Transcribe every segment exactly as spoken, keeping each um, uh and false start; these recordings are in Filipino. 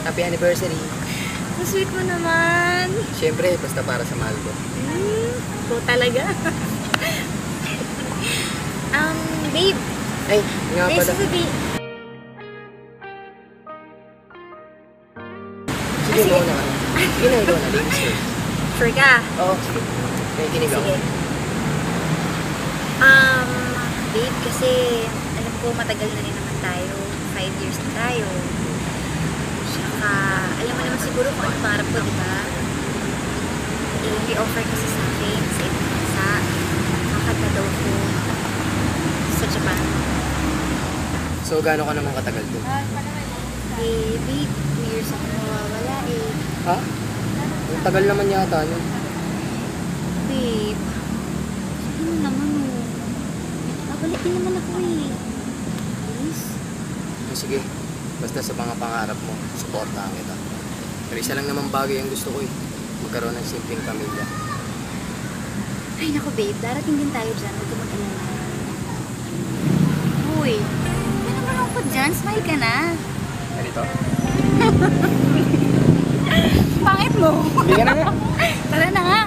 Happy anniversary. Ang sweet mo naman. Siyempre, basta para sa mahal ko. Hmm, ito talaga. um, babe. Ay, nga May pala. sasabihin. Sige, ikaw na. Sige na, ikaw na. Ladies first. Sure ka? Oo, sige. May kinig ako. Sige. Um, babe, kasi alam ko matagal na rin naman tayo. Five years na tayo. Tsaka, alam mo naman siguro kung ano pangarap ko, di ba? Eh, i-offer kasi sa akin sa ibang bansa. Kakanta daw ko sa Japan. So, gaano ka naman katagal doon? Eh, babe, two years ako nawawala eh. Ha? Ang tagal naman yata yun. Babe, sabi mo naman oh. Babalik din naman ako eh. Please? So, sige. Basta sa mga pangarap mo, supportahan kita. Pero isa lang naman bagay ang gusto ko eh. Magkaroon ng simpleng pamilya. Ay naku babe, darating din tayo dyan. Huwag ka mag-alala. Uy, ano naman ako dyan? Smile ka na. Ganito? Pangit mo. Hindi ka na nga. Tara na nga.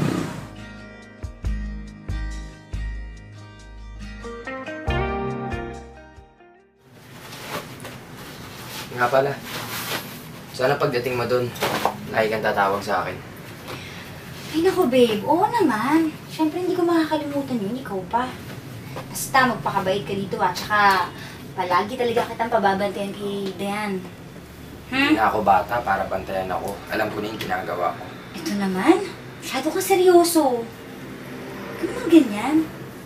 Nga pala. Sana pagdating mo doon, lagi kang tatawag sa akin. Ay naku babe, oo naman. Siyempre hindi ko makakalimutan yun, ikaw pa. Basta magpakabait ka dito at saka palagi talaga kitang pababantayan kay Dayan. Hindi na ako bata para bantayan ako. Alam ko na yung ginagawa ko. Ito naman, masyado ka seryoso. Ano naman ganyan?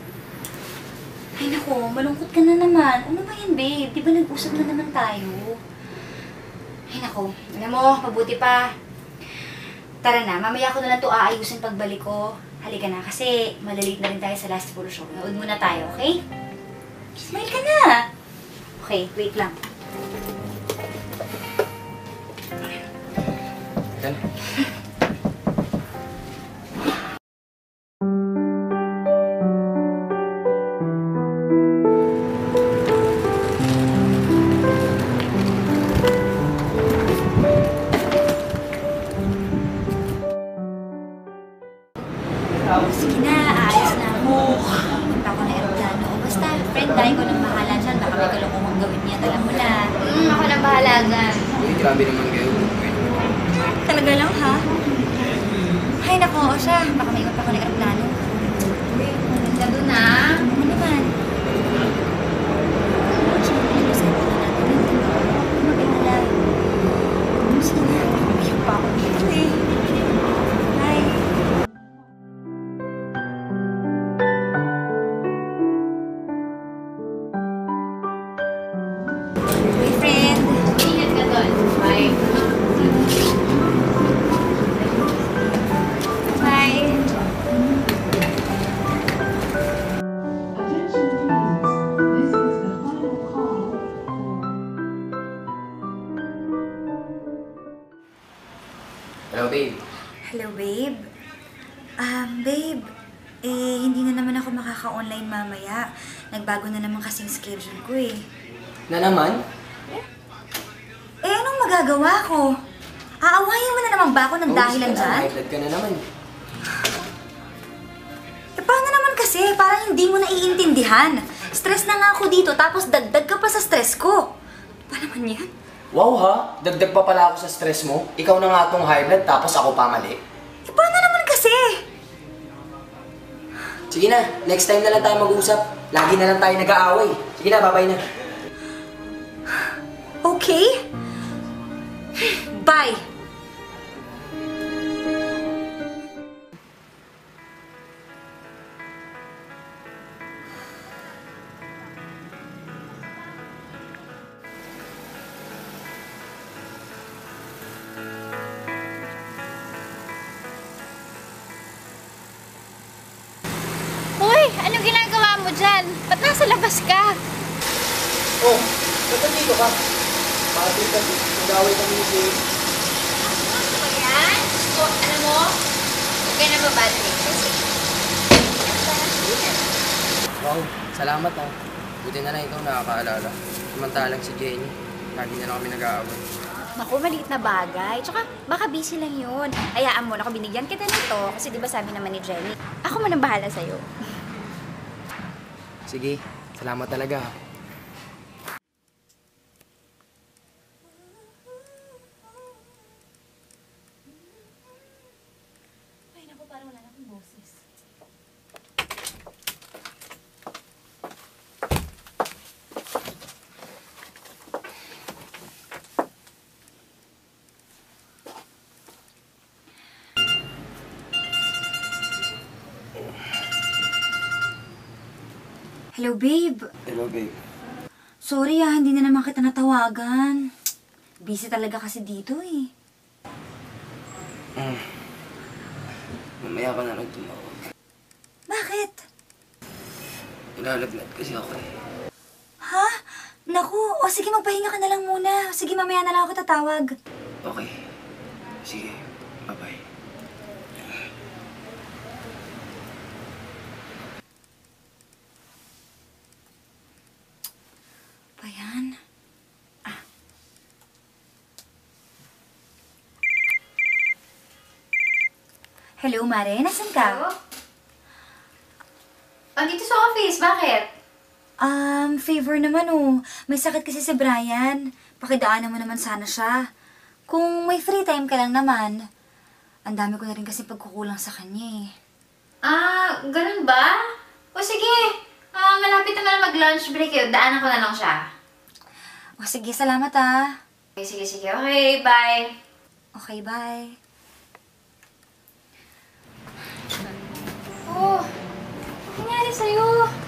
Ay naku, malungkot ka na naman. Ano ba yan babe? Di ba nag-usap na naman tayo? Ay naku, alam mo, mabuti pa. Tara na, mamaya ko na lang ito aayusin pagbalik ko. Halika na, kasi malalit na rin tayo sa last full show. Nood muna tayo, okay? Smile ka na! Okay, wait lang. Yan. Sige na, aayos na ako. Punta ko na aeroplano. Basta, friend, tayo ko nang bahala dyan. Baka may kalokohang gawin niya. Alam mo na. Hmm, ako nang bahala dyan. Uy, grabe naman kayo. Talaga lang, ha? Ay, naku, o siya. Baka may iwan pa ko ng aeroplano. Ganda doon, ha? Ano naman? Sige na, umiyak pa ako dito eh. Bye. Boyfriend. Ingat ka doon. Bye. Bye. Hello, babe. Hello, babe. Um, babe, eh, hindi na naman ako makaka-online mamaya. Nagbago na naman kasing schedule ko eh. Na naman? Eh, anong magagawa ko? Aawayin mo na naman ba ako ng dahilan dyan? High blood ka na naman. Eh, paano naman kasi? Parang hindi mo naiintindihan. Stress na nga ako dito, tapos dagdag ka pa sa stress ko. Pa naman yan? Wow ha? Dagdag pa pala ako sa stress mo? Ikaw na nga tong high blood tapos ako pa mali? Eh, paano naman kasi? Sige na, next time na lang tayo mag-usap. Lagi na lang tayo nag-aaway. Sige na, bye-bye na. Okay? Bye! Uy, anong ginagawa mo dyan? Ba't nasa labas ka? Oh, ba't nandito ka? Bakit ka? Nag-aaway kami ni Jay. Ano ba yan? So, alam mo, huwag ka na mabalik kasi ano ba ang sweeter? Wow, salamat ah. Buti na lang ikaw nakakaalala. Samantalang si Jenny, lagi na lang kami nag-aaway. Naku, maliit na bagay. Tsaka, baka busy lang yun. Hayaan mo, naku, binigyan kita nito. Kasi di ba sabi naman ni Jenny, ako man ang bahala sa'yo. Sige, salamat talaga. Ay, naku, parang wala na akong boses. Hello, babe. Hello, babe. Sorry ah, hindi na naman kita natawagan. Busy talaga kasi dito eh. Mm. Mamaya ka na lang tumawag. Bakit? Ilalagnat kasi ako eh. Ha? Naku, o sige magpahinga ka na lang muna. Sige, mamaya na lang ako tatawag. Okay. Sige, bye-bye. Bayan? Ah. Hello, Mare. Nasaan ka? Hello? Oh, dito sa office. Bakit? Um, favor naman oh. May sakit kasi si Brian. Pakidaanan mo naman sana siya. Kung may free time ka lang naman. Ang dami ko na rin kasi pagkukulang sa kanya eh. Ah, ganun ba? O sige. Ah, malapit naman mag-lunch break eh. Daanan ko na lang siya. O sige, salamat ah. Okay, sige, sige. Okay, bye. Okay, bye. Oh, ano nangyari sa'yo?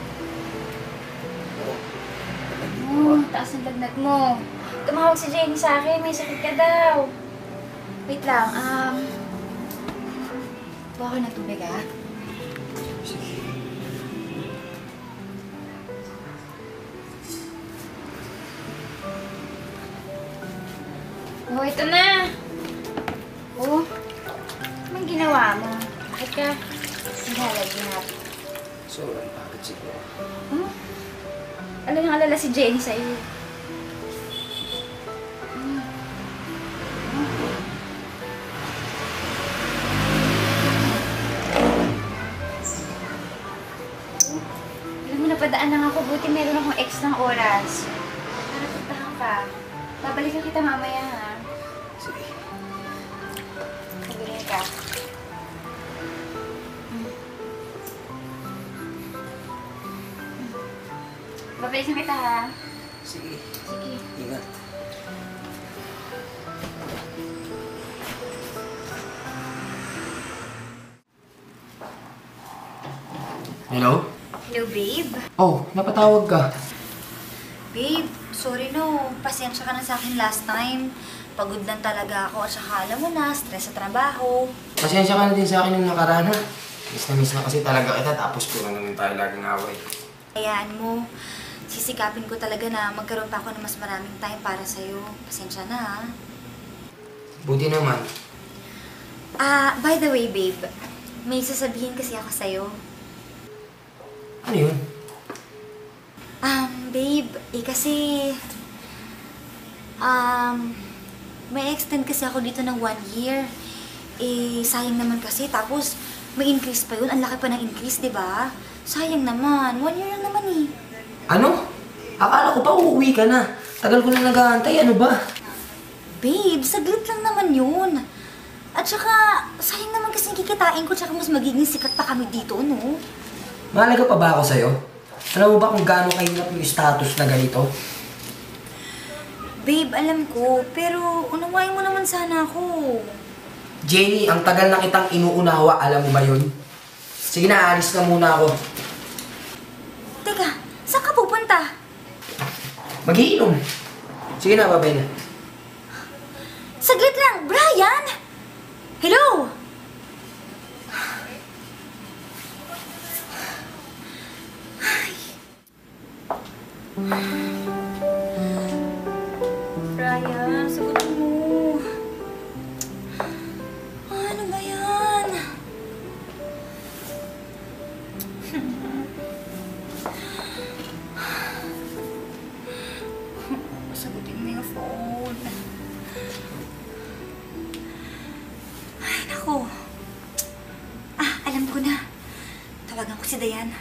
Oh, taas ng lagnat mo. Tumawag si Jenny sa akin, may sakit ka daw. Wait lang, um... Buha ko ng tubig, ah. Sige. Oh, ito na. Oh, anong ginawa mo? Bakit ka? Naglalagyan. Sobrang pagod siguro. Huh? Ano yung alala si Jenny sa'yo? Hmm. Alam mo, napadaan lang ako. Buti meron akong extra oras. Para puntahan ka. Babalikan kita mamaya, ha? Sige. Pagulay ka. Babalikan kita, ha? Sige. Sige. Ingat. Hello? Hello, babe. Oh, napatawag ka. Babe, sorry no. Pasensya ka na sa akin last time. Pagod lang talaga ako at saka alam mo na, stress sa trabaho. Pasensya ka na din sa akin nung nakaraan ha. Miss na miss na kasi talaga kita tapos puro naman tayo laging away. Hayaan mo, sisikapin ko talaga na magkaroon pa ako ng mas maraming time para sa'yo. Pasensya na ha. Buti naman. Ah, by the way, babe. May sasabihin kasi ako sa'yo. Ano yun? Um, babe, eh kasi... Um, may extend kasi ako dito ng one year. Eh, sayang naman kasi. Tapos, may increase pa yun. Ang laki pa ng increase, di ba? Sayang naman. One year lang naman eh. Ano? Akala ko pa uuwi ka na. Tagal ko na nag-aantay. Ano ba? Babe, saglit lang naman yun. At saka, sayang naman kasi kikitain ko. Tsaka mas magiging sikat pa kami dito, no? Mahalaga pa ba ako sa'yo? Alam mo ba kung gaano kahirap yung status na ganito? Babe, alam ko. Pero, unawain mo naman sana ako. Jenny, ang tagal na kitang inuunawa. Alam mo ba yun? Sige na, alis na muna ako. Teka, saan ka pupunta? Magiinom. Sige na, babay na. Saglit lang, Brian! Hello? Brian, sagutin mo. Ano ba yan? Sagutin mo yung phone. si Dayan.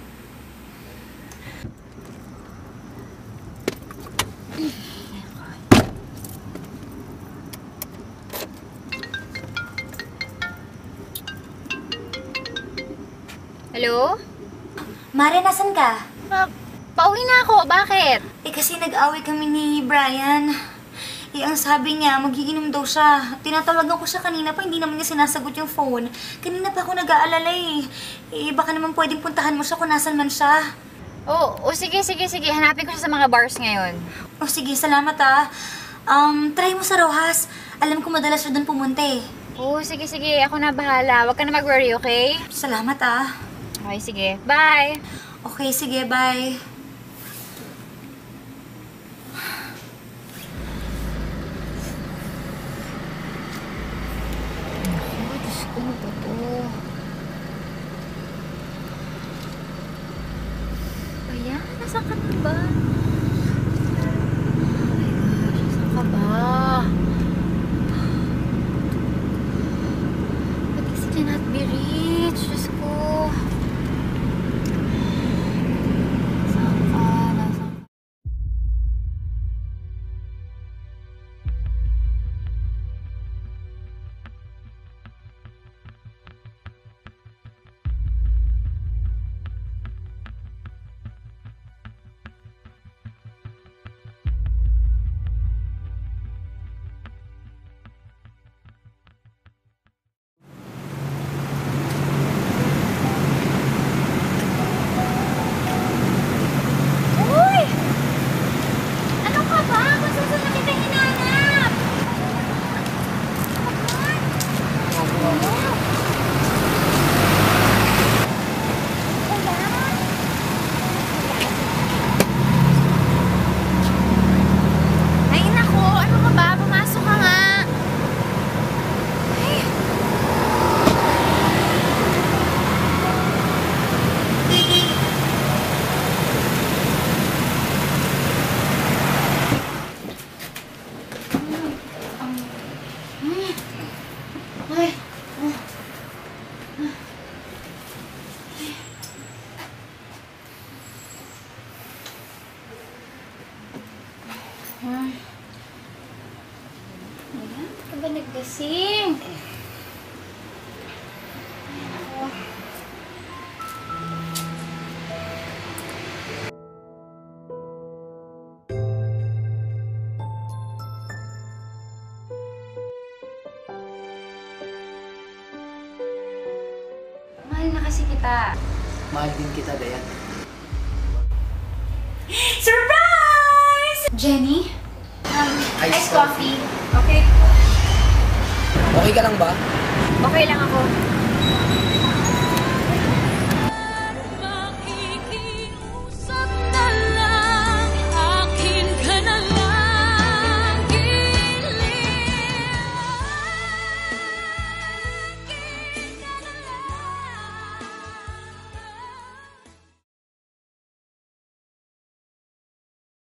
Hello? Mare, nasan ka? Pa pauwi na ako. Bakit? Eh kasi nag-away kami ni Brian. Eh ang sabi niya, magiinom daw siya. Tinatawagan ko siya kanina pa, hindi naman niya sinasagot yung phone. Kanina pa ako nag-aalala eh. Eh baka naman pwedeng puntahan mo siya kung nasan man siya. Oh, oh, sige, sige, sige. Hanapin ko siya sa mga bars ngayon. Oh sige, salamat ah. Um, try mo sa Rojas. Alam ko madalas siya doon pumunta eh. Oh, sige, sige. Ako na bahala. Huwag ka na mag-worry, okay? Salamat ah. Okay, sige. Bye! Okay, sige, bye. Oh, Diyos ko, ano ba to? Ayan, nasaan ka na ba? Oh my gosh, nasaan ka ba? But this cannot be reached. Diyos ko. Nasaan ka? Nasaan ka? Uy! Ano ka ba? Kung saan na kita hinanap? Ay, nako! Ano ka ba? Pumasok ka nga! Ay! Ay! Ay. Ayan, ka ba naggasing? Ay, ako. Mahal na kasi kita. Mahal din kita, Dayan. Surprise! Jenny? Um, Iced iced coffee. Okay. Okay ka lang ba? Okay lang ako.